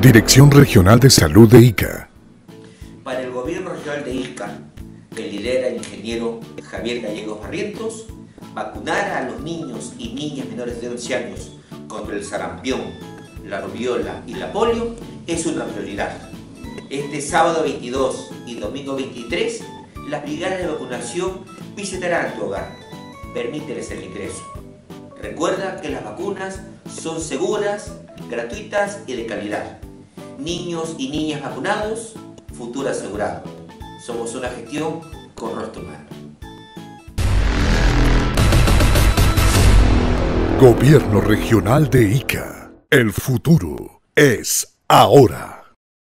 Dirección Regional de Salud de Ica. Para el Gobierno Regional de Ica, que lidera el ingeniero Javier Gallegos Barrientos, vacunar a los niños y niñas menores de 11 años contra el sarampión, la rubiola y la polio es una prioridad. Este sábado 22 y domingo 23, las brigadas de vacunación visitarán tu hogar. Permíteles el ingreso. Recuerda que las vacunas son seguras, gratuitas y de calidad. Niños y niñas vacunados, futuro asegurado. Somos una gestión con rostro humano. Gobierno Regional de Ica. El futuro es ahora.